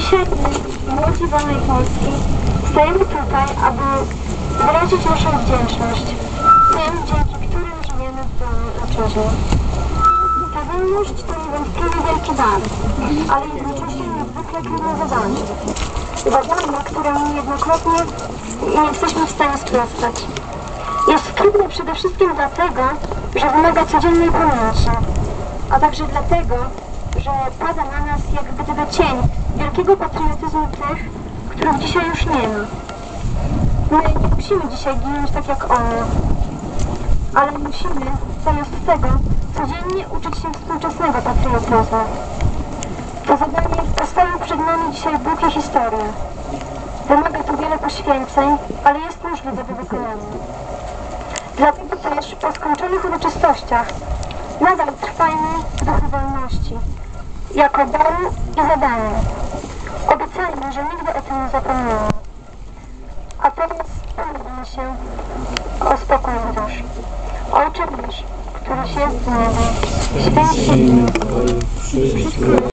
Dzisiaj młodzi wolnej Polski stajemy tutaj, aby wyrazić naszą wdzięczność tym, dzięki którym żyjemy w wolnej ojczyźnie. Ta wolność to niewątpliwie wielki dar, ale jednocześnie niezwykle trudne zadanie. Zadanie, któremu niejednokrotnie nie jesteśmy w stanie sprostać. Jest trudne przede wszystkim dlatego, że wymaga codziennej pamięci, a także dlatego, że pada na nas jak gdyby cień wielkiego patriotyzmu tych, których dzisiaj już nie ma. My nie musimy dzisiaj ginąć tak jak oni, ale musimy zamiast tego codziennie uczyć się współczesnego patriotyzmu. To zadanie postawił przed nami dzisiaj Bóg i historia. Wymaga to wiele poświęceń, ale jest możliwe do wykonania. Dlatego też po skończonych uroczystościach nadal trwajmy w duchu wolności, jako daru i zadaniu. Obiecajmy, że nigdy o tym nie zapomniemy. A teraz pomódlmy się o spokój dusz. Ojcze nasz, któryś jest w niebie, święć się imię Twoje, przyjdź